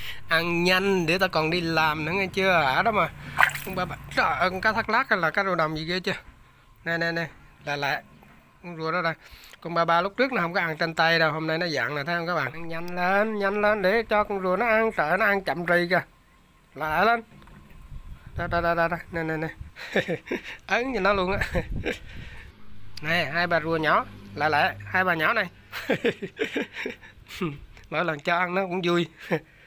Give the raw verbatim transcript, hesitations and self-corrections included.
Ăn nhanh để ta còn đi làm nữa nghe chưa, ở đó mà. Con ba ba, trời ơi, con cá thác lác hay là cá rô đồng gì ghê chưa. Nè nè nè, là lại con rùa đó đây. Con ba ba lúc trước nó không có ăn trên tay đâu, hôm nay nó dặn nè, thấy không các bạn. Ăn nhanh lên, nhanh lên để cho con rùa nó ăn, sợ nó ăn chậm rì kìa. Lại lên. Đây đây đây đây, đây. Nè nè nè. Ấn như nó luôn á. Nè, hai bà rùa nhỏ, lại lại hai bà nhỏ này. Mỗi lần cho ăn nó cũng vui.